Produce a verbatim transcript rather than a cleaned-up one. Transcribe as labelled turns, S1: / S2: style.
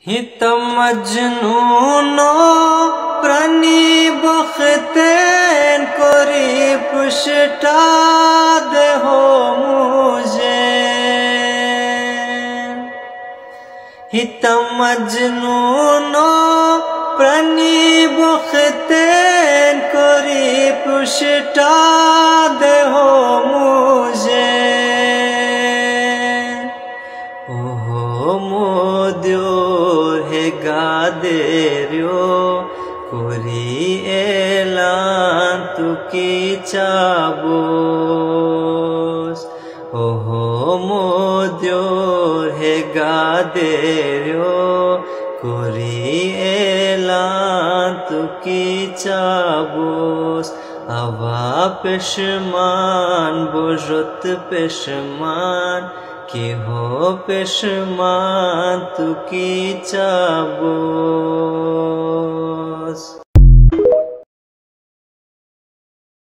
S1: हितम मजनूनो प्राणी बख्तेन कोरी पुष्टा दे हो मुझे। हितम मजनूनो प्राणी बख्तेन कोरी पुष्टा दे हो मुझे। ओहो मोद्यो हे गादेर्यो कोरी एलान तुकी चाबोस। ओहो मोद्यो हे गादेर्यो कोरी एलान तुकी चाबोस। आवा पेशमान बोजत पेशमान कि हो पेशमान तुकी चाबोस।